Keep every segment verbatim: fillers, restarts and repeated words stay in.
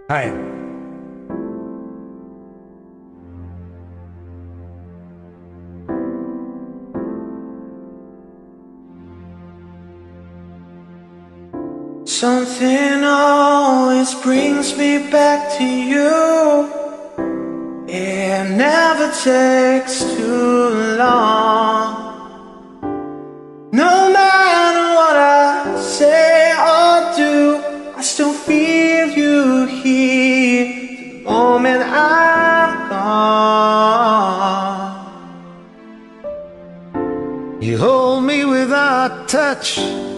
Hi. Something always brings me back to you. It never takes too long. No matter what I say or do, I still feel you here the moment I'm gone. You hold me without touch.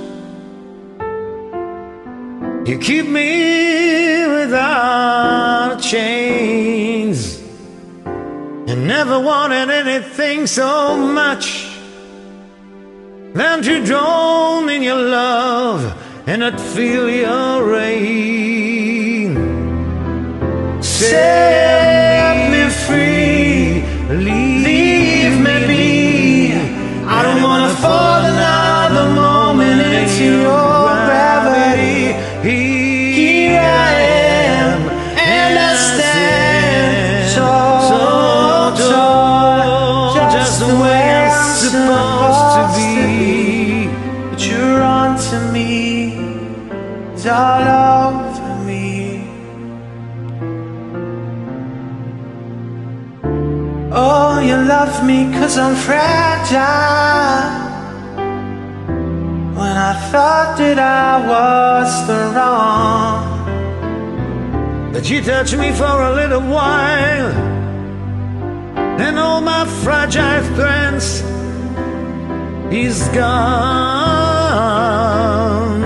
You keep me without chains. You never wanted anything so much than to drown in your love and not feel your rain. Set me free, leave me be. I don't wanna fall another moment into your gravity. Here I am, and I stand tall, tall, just the way I'm supposed to be. But you're onto me, it's all over me. Oh, you love me 'cause I'm fragile, when I thought that I was the wrong. But you touch me for a little while, and all my fragile strength is gone.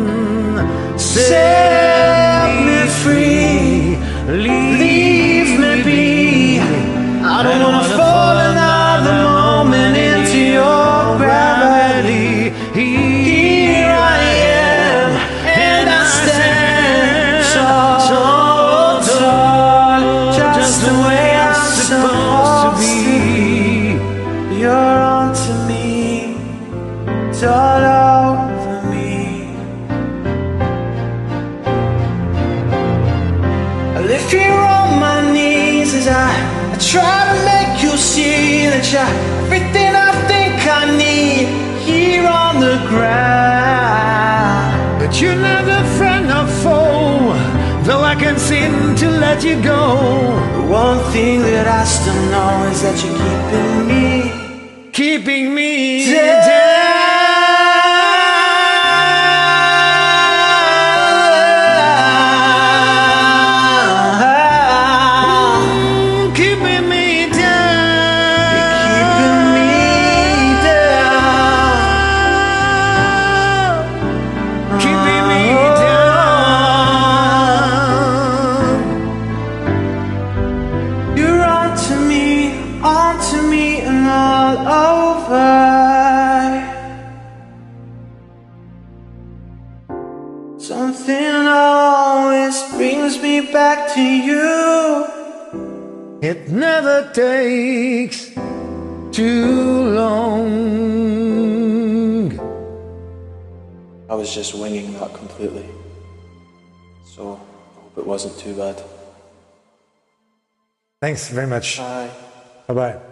Set me free, leave me be. I don't wanna fall another moment into your gravity. Here I am, and I stand tall, tall, just the way I'm supposed to be. You're onto me, it's all over me. I lift you on my knees as I, I try to make you see that you're everything I think I need here on the ground. But you're never friend or foe, though I can seem to let you go. The one thing that I still know is that you're keeping me, keeping me down. down. Onto me and all over. Something always brings me back to you. It never takes too long. I was just winging that completely, so I hope it wasn't too bad. Thanks very much. Bye. Bye-bye.